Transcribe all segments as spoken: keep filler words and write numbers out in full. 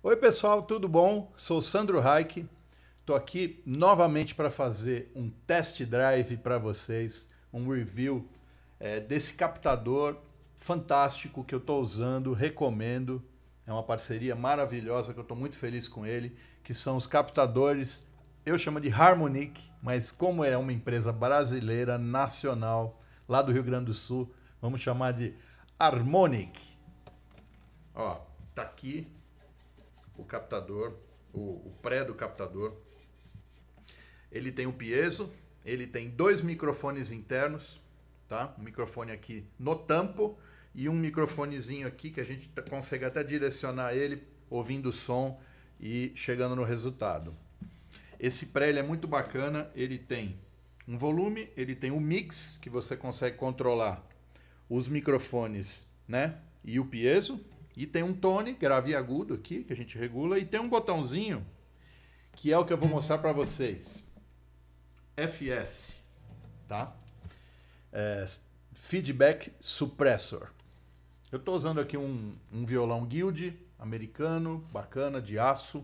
Oi pessoal, tudo bom? Sou o Sandro Reich. Estou aqui novamente para fazer um test drive para vocês, um review é, desse captador fantástico que eu estou usando, recomendo. É uma parceria maravilhosa que eu estou muito feliz com ele, que são os captadores, eu chamo de Harmonic, mas como é uma empresa brasileira, nacional, lá do Rio Grande do Sul, vamos chamar de Harmonic. Ó, tá aqui o captador, o, o pré do captador. Ele tem o piezo, ele tem dois microfones internos, tá? Um microfone aqui no tampo e um microfonezinho aqui que a gente consegue até direcionar ele ouvindo o som e chegando no resultado. Esse pré ele é muito bacana, ele tem um volume, ele tem um mix que você consegue controlar os microfones, né? E o piezo. E tem um tone, grave e agudo aqui, que a gente regula. E tem um botãozinho, que é o que eu vou mostrar para vocês. F S, tá? É, Feedback Suppressor. Eu estou usando aqui um, um violão Guild, americano, bacana, de aço.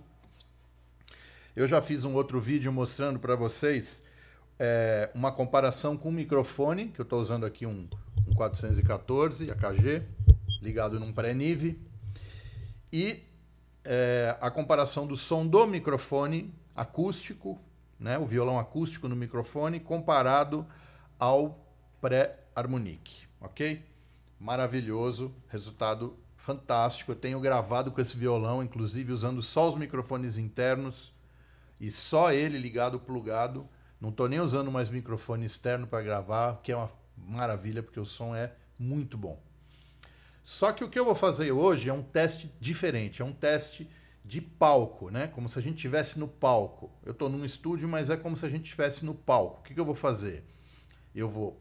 Eu já fiz um outro vídeo mostrando para vocês é, uma comparação com o microfone, que eu estou usando aqui um, um quatrocentos e quatorze A K G, ligado num pré-nive, e é, a comparação do som do microfone acústico, né, o violão acústico no microfone, comparado ao pré-harmonic, ok? Maravilhoso, resultado fantástico. Eu tenho gravado com esse violão, inclusive usando só os microfones internos e só ele ligado, plugado. Não estou nem usando mais microfone externo para gravar, que é uma maravilha, porque o som é muito bom. Só que o que eu vou fazer hoje é um teste diferente, é um teste de palco, né? Como se a gente estivesse no palco. Eu estou num estúdio, mas é como se a gente estivesse no palco. O que, que eu vou fazer? Eu vou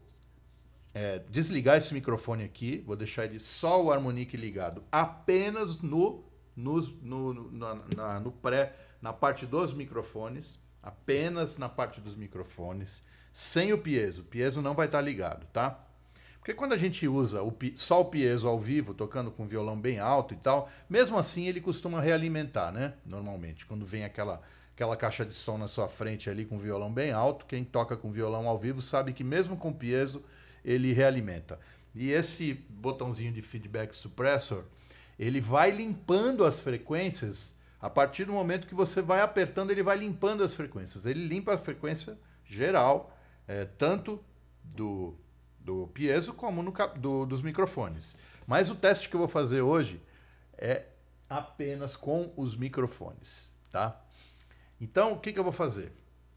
é, desligar esse microfone aqui, vou deixar ele só o Harmonic ligado, apenas no, no, no, no, na, no pré, na parte dos microfones, apenas na parte dos microfones, sem o piezo. O piezo não vai estar ligado, tá? Porque quando a gente usa o, só o piezo ao vivo, tocando com violão bem alto e tal, mesmo assim ele costuma realimentar, né? Normalmente, quando vem aquela, aquela caixa de som na sua frente ali com violão bem alto, quem toca com violão ao vivo sabe que mesmo com piezo ele realimenta. E esse botãozinho de feedback suppressor, ele vai limpando as frequências, a partir do momento que você vai apertando, ele vai limpando as frequências. Ele limpa a frequência geral, é, tanto do... do piezo como no, do, dos microfones. Mas o teste que eu vou fazer hoje é apenas com os microfones, tá? Então, o que, que eu vou fazer?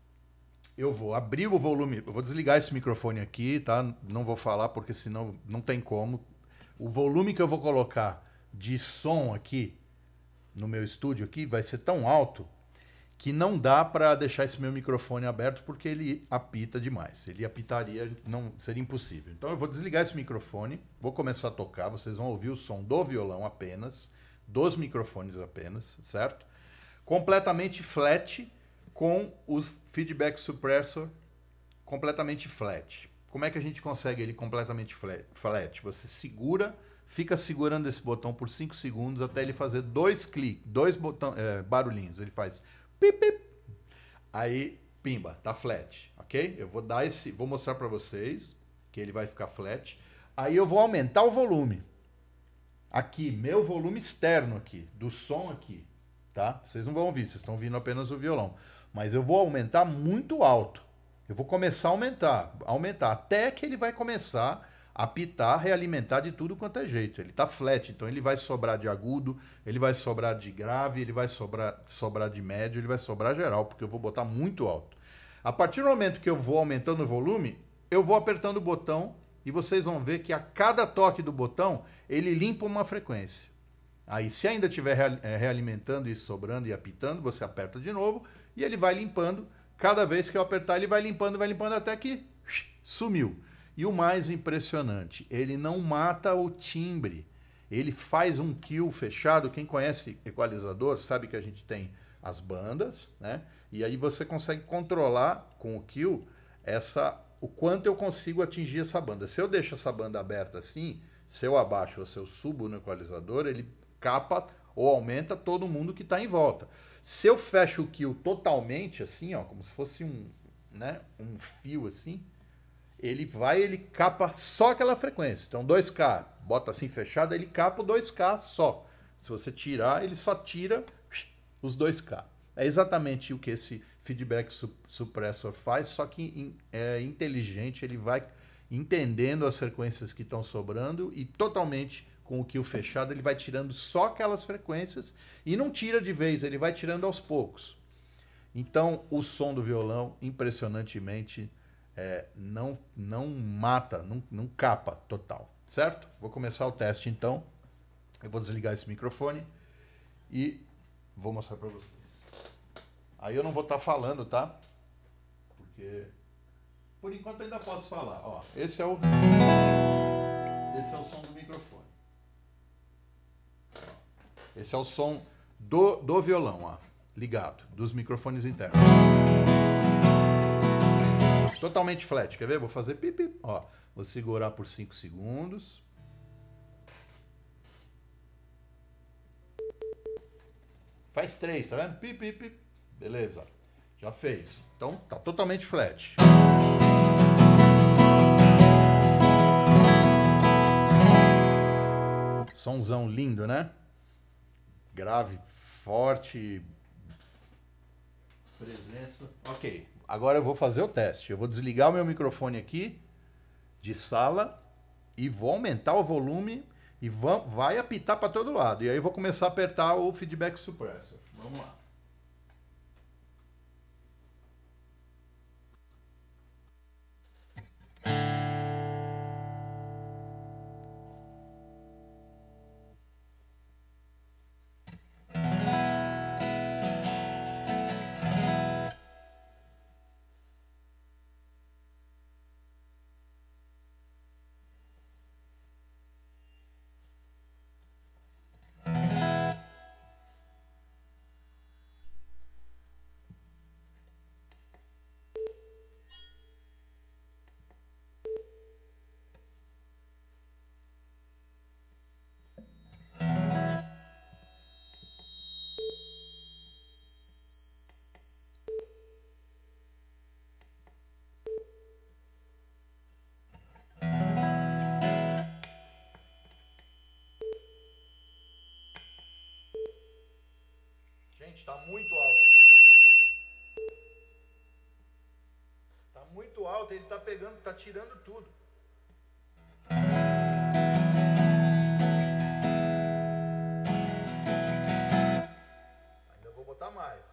Eu vou abrir o volume, eu vou desligar esse microfone aqui, tá? Não vou falar porque senão não tem como. O volume que eu vou colocar de som aqui no meu estúdio aqui vai ser tão alto que não dá para deixar esse meu microfone aberto porque ele apita demais. Ele apitaria, não seria impossível. Então eu vou desligar esse microfone, vou começar a tocar, vocês vão ouvir o som do violão apenas, dos microfones apenas, certo? Completamente flat, com o feedback suppressor completamente flat. Como é que a gente consegue ele completamente flat? Você segura, fica segurando esse botão por cinco segundos até ele fazer dois cliques, dois botão, é, barulhinhos. Ele faz pip, pip. Aí, pimba, tá flat, ok? Eu vou dar esse, vou mostrar para vocês que ele vai ficar flat. Aí eu vou aumentar o volume. Aqui, meu volume externo aqui, do som aqui, tá? Vocês não vão ouvir, vocês estão ouvindo apenas o violão. Mas eu vou aumentar muito alto. Eu vou começar a aumentar, aumentar, até que ele vai começar a apitar, realimentar de tudo quanto é jeito. Ele tá flat, então ele vai sobrar de agudo, ele vai sobrar de grave, ele vai sobrar, sobrar de médio, ele vai sobrar geral, porque eu vou botar muito alto. A partir do momento que eu vou aumentando o volume, eu vou apertando o botão e vocês vão ver que a cada toque do botão, ele limpa uma frequência. Aí, se ainda estiver realimentando e sobrando e apitando, você aperta de novo e ele vai limpando. Cada vez que eu apertar, ele vai limpando, vai limpando até que sumiu. E o mais impressionante, ele não mata o timbre. Ele faz um kill fechado. Quem conhece equalizador sabe que a gente tem as bandas, né? E aí você consegue controlar com o kill essa, o quanto eu consigo atingir essa banda. Se eu deixo essa banda aberta assim, se eu abaixo ou se eu subo no equalizador, ele capa ou aumenta todo mundo que está em volta. Se eu fecho o kill totalmente assim, ó, como se fosse um, né, um fio assim, ele vai, ele capa só aquela frequência. Então dois K, bota assim fechado, ele capa o dois K só. Se você tirar, ele só tira os dois K. É exatamente o que esse feedback suppressor faz, só que é inteligente, ele vai entendendo as frequências que estão sobrando e totalmente com o kill fechado, ele vai tirando só aquelas frequências e não tira de vez, ele vai tirando aos poucos. Então, o som do violão, impressionantemente, é, não, não mata, não, não capa total, certo? Vou começar o teste, então. Eu vou desligar esse microfone e vou mostrar para vocês. Aí eu não vou estar falando, tá? Porque, por enquanto, ainda posso falar. Ó, esse é o, esse é o som do microfone. Esse é o som do, do violão, ó, ligado, dos microfones internos. Totalmente flat, quer ver? Vou fazer pipi, ó, vou segurar por cinco segundos. Faz três, tá vendo? Pipi, pipi. Beleza, já fez. Então, tá totalmente flat. Sonzão lindo, né? Grave, forte, presença. Ok, agora eu vou fazer o teste. Eu vou desligar o meu microfone aqui de sala e vou aumentar o volume e vai apitar para todo lado. E aí eu vou começar a apertar o feedback suppressor. Vamos lá. Gente, tá muito alto. Tá muito alto, ele tá pegando, tá tirando tudo. Ainda vou botar mais.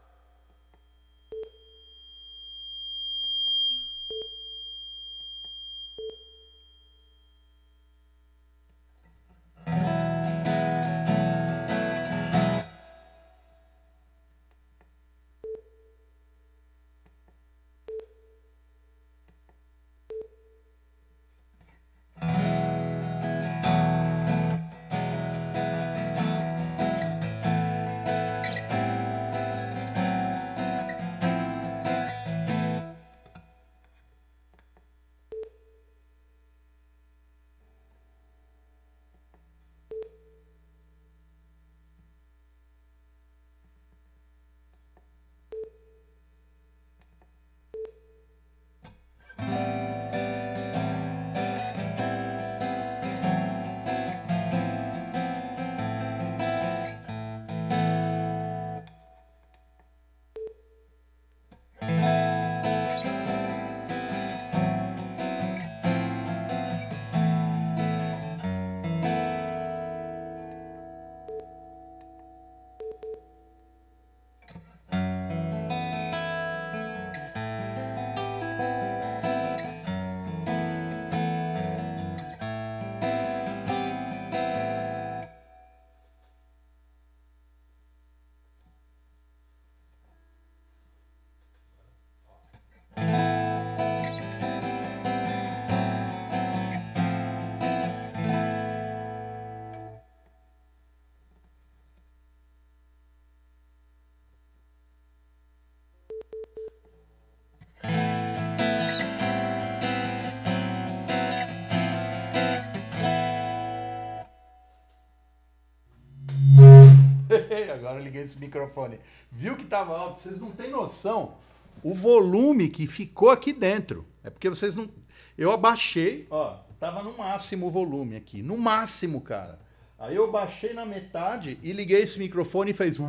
liguei esse microfone. Viu que tava alto? Vocês não têm noção o volume que ficou aqui dentro. É porque vocês não... Eu abaixei, ó, tava no máximo o volume aqui. No máximo, cara. Aí eu baixei na metade e liguei esse microfone e fez...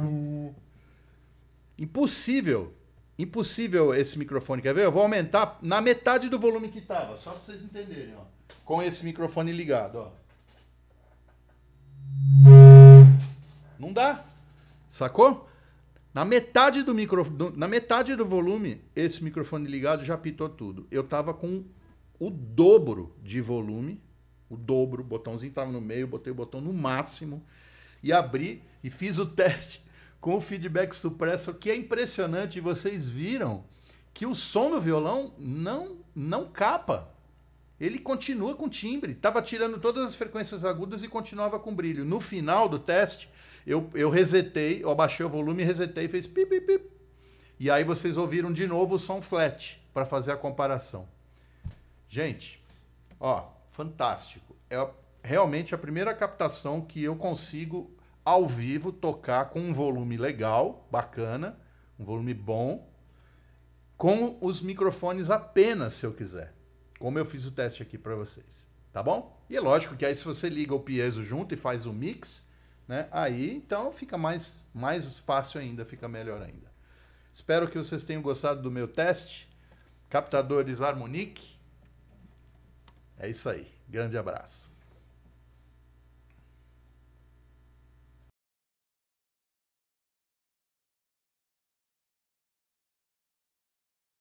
Impossível. Impossível esse microfone. Quer ver? Eu vou aumentar na metade do volume que tava, só pra vocês entenderem, ó. Com esse microfone ligado, ó. Não dá. Sacou? Na metade do micro, do, na metade do volume, esse microfone ligado já pitou tudo. Eu tava com o dobro de volume, o dobro, o botãozinho tava no meio, botei o botão no máximo e abri e fiz o teste com o feedback suppressor, que é impressionante. Vocês viram que o som do violão não, não capa. Ele continua com timbre. Tava tirando todas as frequências agudas e continuava com brilho. No final do teste, eu, eu resetei, eu abaixei o volume, resetei e fez pip, pip, pip. E aí vocês ouviram de novo o som flat para fazer a comparação. Gente, ó, fantástico. É realmente a primeira captação que eu consigo ao vivo tocar com um volume legal, bacana, um volume bom, com os microfones apenas, se eu quiser. Como eu fiz o teste aqui para vocês, tá bom? E é lógico que aí se você liga o piezo junto e faz o mix, né? Aí então fica mais, mais fácil ainda, fica melhor ainda. Espero que vocês tenham gostado do meu teste. Captadores Harmonic. É isso aí. Grande abraço.